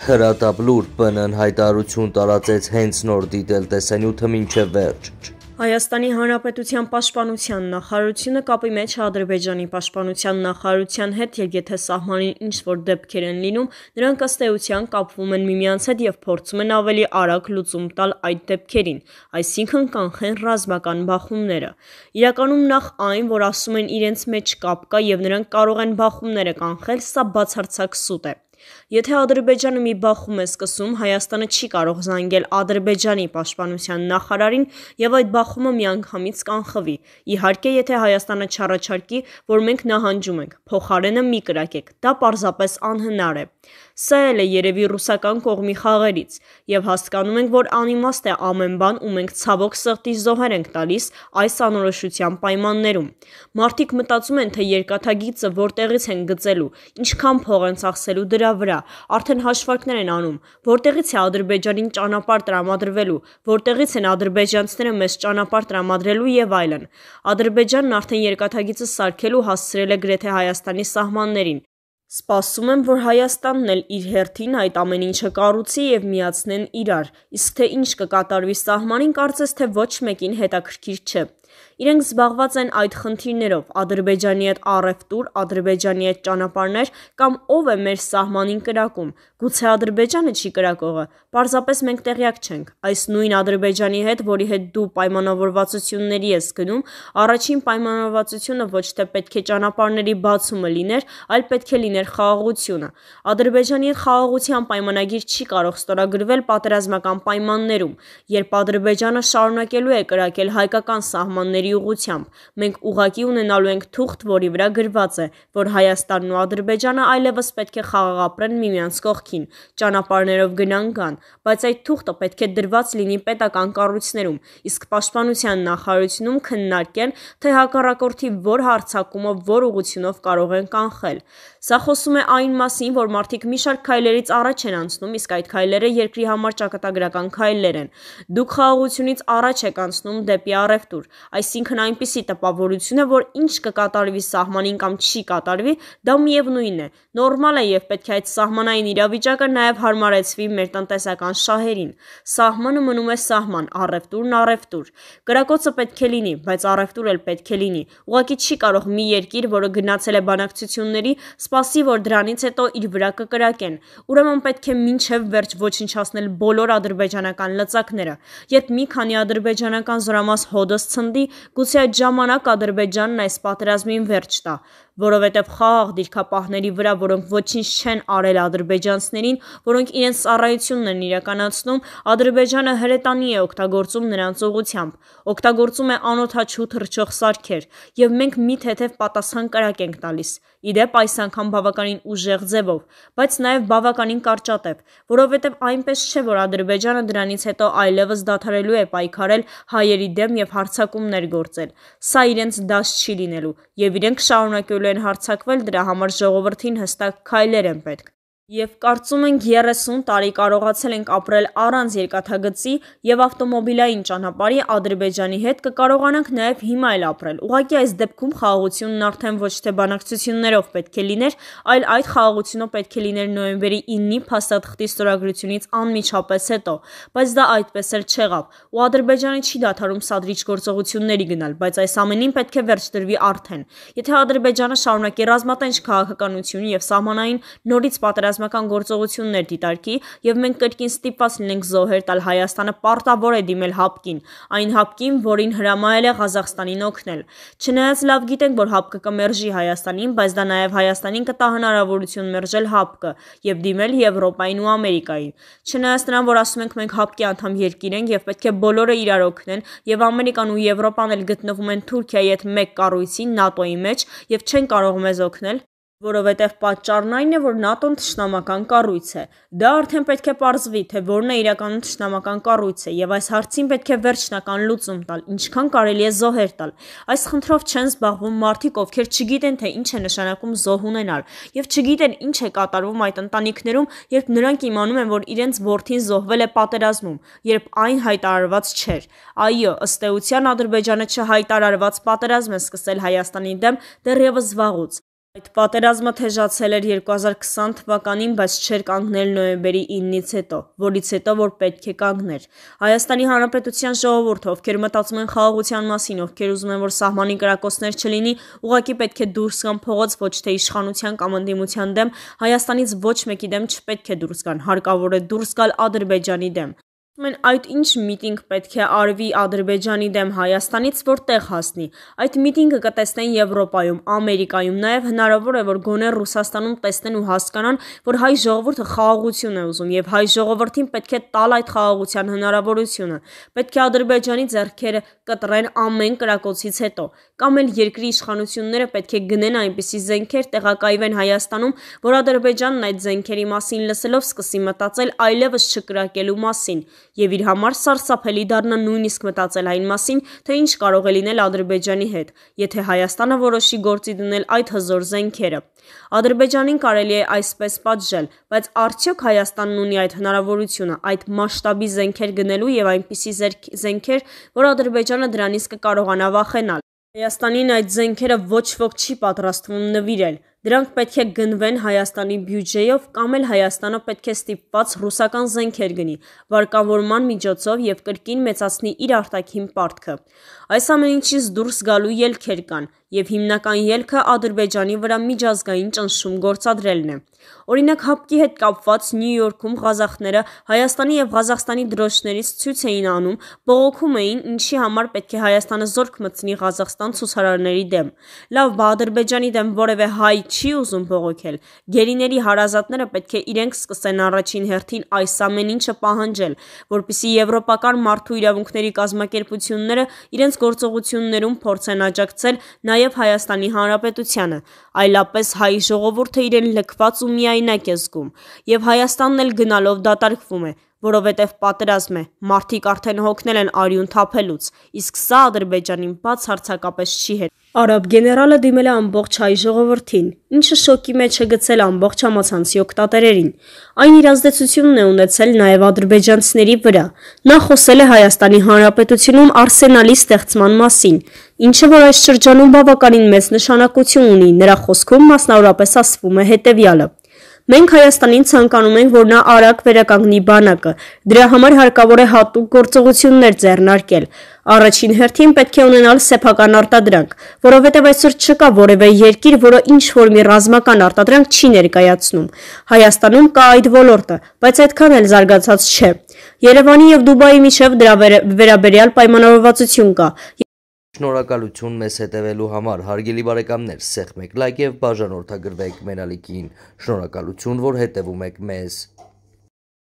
Հրատապլուրջ ՊՆ-ն հայտարարություն տարածեց հենց նոր դիտել տեսանյութը մինչև վերջ։ Հայաստանի Հանրապետության Պաշտպանության նախարարությունը կապի մեջ է Ադրբեջանի Պաշտպանության նախարարության հետ և եթե սահմանին ինչ-որ դեպքեր են լինում, նրանք ըստ էության կապվում են միմյանց հետ և փորձում են ավելի արագ լուծում տալ այդ դեպքերին, այսինքն կանխեն ռազմական բախումները։ Իրականում նախ այն, որ ասում են իրենց մեջ կապ կա և նրանք կարող են բախումները կանխել, սա բացարձակ սուտ է։ Եթե Ադրբեջանը մի բախում է սկսում, Հայաստանը չի կարող զանգել Ադրբեջանի պաշտպանության նախարարին և այդ բախումը միանգամից կանխվի։ Իհարկե, եթե Հայաստանը չառաջարկի, որ մենք նահանջում ենք, փոխարենը մի կրակեք, դա պարզապես անհնար է։ Սա էլ է երևի ռուսական կողմի խաղերից, և հասկանում ենք, որ անիմաստ է ամեն բան ու մենք ցավոք սրտի զոհեր ենք տալիս այս անորոշության պայմաններում։ Մարդիկ մտածում են, թե երկաթագիծը որտեղից են գծելու, ինչքան փող են ծախսելու դրա վրա, արդեն հաշվարկներ են անում, որտեղից է Ադրբեջանին ճանապարհ տրամադրվելու, որտեղից են ադրբեջանցիները մեզ ճանապարհ տրամադրելու և այլն։ Ադրբեջանն արդեն երկաթագիծը սարքել ու հասցրել է գրեթե Հայաստանի սահմաններին։ Սպասում եմ, որ Հայաստանն էլ իր հերթին այդ ամեն ինչը կառուցի և միացնեն իրար, իսկ թե ինչ կկատարվի սահմանին, կարծես թե ոչ մեկին հետաքրքիր չէ։ Իրենք զբաղված են այդ խնդիրներով, Ադրբեջանի հետ առևտուր, Ադրբեջանի հետ ճանապարհներ կամ ով է մեր սահմանին կրակում, գուցե Ադրբեջանը չի կրակողը, պարզապես մենք տեղյակ չենք։ Այս նույն Ադրբեջանի հետ, որի հետ դու պայմանավորվածությունների ես գնում, առաջին պայմանավորվածությունը ոչ թե պետք է ճանապարհների բացումը լիներ, այլ պետք է լիներ խաղաղությունը։ Ադրբեջանի հետ խաղաղության պայմանագիր չի կարող ստորագրվել պատերազմական պայմաններում, երբ Ադրբեջանը շարունակելու է կրակել հայկական սահմանների ուղղությամբ, մենք ուղղակի ունենալու ենք թուղթ, որի վրա գրված է, որ Հայաստանն ու Ադրբեջանը այլևս պետք է խաղաղ ապրեն միմյանց կողքին, ճանապարհներով գան, բայց այդ թուղթը պետք է դրված լինի պետական կառույցներում, իսկ պաշտպանության նախարարությունում քննարկեն, թե հակառակորդի որ հարձակումը որ ուղղությունով կարող են կանխել։ Սա խոսում է այն մասին, որ մարդիկ մի շարք քայլերից առաջ են անցնում, իսկ այդ քայլերը երկրի համար ճակատագրական քայլեր են։ Դուք խաղաղությունից առաջ եք անցնում դեպի առևտուր, այսինքն այնպիսի տպավորություն է, որ ինչ կկատարվի սահմանին կամ չի կատարվի, դա միևնույն է, նորմալ է և պետք է այդ սահմանային իրավիճակը նաև հարմարեցվի մեր տնտեսական շահերին։ Սահմանը մնում է սահման, առևտուրն առևտուր։ Կրակոցը պետք է լինի, բայց առևտուր էլ պետք է լինի։ Ուղղակի չի կարող մի երկիր, որը գնացել է բանակցությունների, սպասի, որ դրանից հետո իր վրա կկրակեն։ Ուրեմն պետք է մինչև վերջ ոչնչացնել բոլոր ադրբեջանական լծակները։ Երբ մի քանի ադրբեջանական զորամաս հոդս ցնդի, գուցե այդ ժամանակ Ադրբեջանն այս պատերազմին վերջ տա, որովհետև խաղաղ դիրքապահների վրա, որոնք ոչինչ չեն արել ադրբեջանցիներին, որոնք իրենց ծառայությունն են իրականացնում, Ադրբեջանը հրետանի է օգտագործում նրանց ուղղությամբ, օգտագործում է անօդաչու թռչող սարքեր, և մենք մի թեթև պատասխան կրակ ենք տալիս։ Իդեպ այս անգամ բավականին ուժեղ ձևով, բայց նաև բավականին կարճատև, որովհետև այնպես չէ, որ Ադրբեջանը դրանից հետո այլևս դադարելու է պայքարել հայերի դեմ և հարձակումներ գործել։ Սա իրենց դաս չի լինելու, և իրենք շարունակելու են հարձակվել, դրա համար ժողովրդին հստակ քայլեր են պետք։ Եվ կարծում ենք 30 տարի կարողացել ենք ապրել առանց երկաթգծի և ավտոմոբիլային ճանապարհի Ադրբեջանի հետ կկարողանանք նաև հիմա էլ ապրել։ Ուղղակի այս դեպքում խաղաղությունն արդեն ոչ թե բանակցություններով պետք է լիներ, այլ այդ խաղաղությունը պետք է լիներ նոյեմբերի 9-ի փաստաթղթի ստորագրությունից անմիջապես հետո, բայց դա այդպես էլ չեղավ, ու Ադրբեջանը չի դադարում սադրիչ գործողությունների գնալ, բայց այս ամենին պետք է վերջ դրվի արդեն։ Եթե Ադրբեջանը շարունակի ռազմատենչ քաղաքականություն և սահմանային նորից պատերազմական գործողություններ դիտարկի, և մենք կրկին ստիպված լինենք զոհեր տալ, Հայաստանը պարտավոր է դիմել ՀԱՊԿ-ին, այն ՀԱՊԿ-ին, որին հրամայել է Ղազախստանին օգնել։ Չնայած լավ գիտենք, որ ՀԱՊԿ-ը կմերժի Հայաստանին, բայց դա նաև Հայաստանին կտա հնարավորություն մերժել ՀԱՊԿ-ը և դիմել Եվրոպային ու Ամերիկային։ Չնայած նրան, որ ասում ենք մենք ՀԱՊԿ-ի անդամ երկիր ենք և պետք է բոլորը իրար օգնեն, և Ամերիկան ու Եվրոպան էլ գտնվում են Թուրքիայի հետ մեկ կառույցի՝ ՆԱՏՕ-ի մեջ և չեն կարող մեզ օգնել, որովհետև պատճառն այն է, որ ՆԱՏՕ-ն թշնամական կառույց է։ Դա արդեն պետք է պարզվի, թե որն է իրականում թշնամական կառույցը, և այս հարցին պետք է վերջնական լուծում տալ, ինչքան կարելի է զոհեր տալ։ Այս խնդրով չեն զբաղվում մարդիկ, ովքեր չգիտեն, թե ինչ է նշանակում զոհ ունենալ, և չգիտեն ինչ է կատարվում այդ ընտանիքներում, երբ նրանք իմանում են, որ իրենց որդին զոհվել է պատերազմում, երբ այն հայտարարված չէր։ Այո, ըստ էության Ադրբեջանը չհայտարարված պատերազմ է սկսել Հայաստանի դեմ դեռևս վաղուց։ Այդ պատերազմը թեժացել էր 2020 թվականին, բայց չէր կանգնել նոյեմբերի 9-ից հետո, որից հետո որ պետք է կանգներ։ Հայաստանի Հանրապետության ժողովուրդը, ովքեր մտածում են խաղաղության մասին, ովքեր ուզում են, որ սահմանի կրակոցներ չլինի, ուղղակի պետք է դուրս գան փողոց, ոչ թե իշխանության կամ ընդդիմության դեմ, Հայաստանից ոչ մեկի դեմ չպետք է դուրս գան, հարկավոր է դուրս գալ Ադրբեջանի դեմ։ Այդ ինչ միտինգ պետք է արվի Ադրբեջանի դեմ Հայաստանից, որ տեղ հասնի։ Այդ միտինգը կտեսնեն Եվրոպայում, Ամերիկայում, նաև հնարավոր է, որ գոնե Ռուսաստանում տեսնեն ու հասկանան, որ հայ ժողովուրդը խաղաղություն է ուզում եւ հայ ժողովրդին պետք է տալ այդ խաղաղության հնարավորությունը։ Պետք է Ադրբեջանի ձեռքերը կտրեն ամեն կրակոցից հետո, կամ էլ երկրի իշխանությունները պետք է գնեն այնպիսի զենքեր տեղակայվեն Հայաստանում, որ Ադրբեջանն այդ զենքերի մասին լսելով սկսի մտածել այլևս չկրակելու մասին։ Եվ իր համար սարսափելի դառնա նույնիսկ մտածել այն մասին, թե ինչ կարող է լինել Ադրբեջանի հետ, եթե Հայաստանը որոշի գործի դնել այդ հզոր զենքերը։ Ադրբեջանին կարելի է այսպես պատժել, բայց արդյոք Հայաստանն ունի այդ հնարավորությունը, այդ մասշտաբի զենքեր գնելու եւ այնպիսի զենքեր, որ Ադրբեջանը դրանից կկարողանա վախենալ։ Հայաստանին այդ զենքերը ոչ ոք չի պատրաստվում նվիրել։ Դրանք պետք է գնվեն Հայաստանի բյուջեով կամ էլ Հայաստանը պետք է ստիպված ռուսական զենքեր գնի, վարկավորման միջոցով եւ կրկին մեծացնի իր արտաքին պարտքը։ Այս ամեն ինչից դուրս գալու ելքեր կան, եւ հիմնական ելքը Ադրբեջանի վրա միջազգային ճնշում գործադրելն է։ Օրինակ հապկի հետ կապված Նյու Յորքում ղազախները Հայաստանի եւ Ղազախստանի դրոշներից ցույց էին անում, բողոքում էին, ինչի համար պետք է Հայաստանը զորք մտցնի Ղազախստան ցուցարարների դեմ։ Լավ, բա Ադրբեջանի դեմ որևէ հայ չի ուզում բողոքել։ Գերիների հարազատները պետք է իրենք սկսեն առաջին հերթին այս ամեն ինչը պահանջել, որպեսզի եվրոպական մարդու իրավունքների կազմակերպությունները իրենց գործողություններում փորձեն աջակցել նաև Հայաստանի Հանրապետությանը, այլապես հայ ժողովուրդը իրեն լքված ու միայնակ է զգում, եւ Հայաստանն էլ գնալով դատարկվում է, որովհետև պատերազմ է, մարդիկ արդեն հոգնել են արյուն թափելուց, իսկ սա Ադրբեջանին բացարձակապես չի հետ։ Արաբ գեներալը դիմել է ամբողջ հայ ժողովրդին, ինչը շոկի մեջ է գցել ամբողջ համացանցի օգտատերերին։ Այն իր ազդեցությունն է ունեցել նաև ադրբեջանցիների վրա։ Նա խոսել է Հայաստանի Հանրապետությունում արսենալի ստեղծման մասին, ինչը որ այս շրջանում բավականին մեծ նշանակություն ունի։ Նրա խոսքում մասնավորապես ասվում է հետևյալը. Մենք Հայաստանին ցանկանում ենք, որ նա արագ վերականգնի բանակը, դրա համար հարկավոր է հատուկ գործողություններ ձեռնարկել։ Առաջին հերթին պետք է ունենալ սեփական արտադրանք, որովհետև այսօր չկա որևէ երկիր, որը ինչ-որ մի ռազմական արտադրանք չի ներկայացնում։ Հայաստանում կա այդ ոլորտը, բայց այդքան էլ զարգացած չէ։ Երևանի եւ Դուբայի միջև դրա վերաբերյալ պայմանավորվածություն կա։ Շնորհակալություն մեզ հետևելու համար, հարգելի բարեկամներ, սեղմեք լայք եւ բաժանորդագրվեք մեր ալիքին։ Շնորհակալություն, որ հետևում եք մեզ։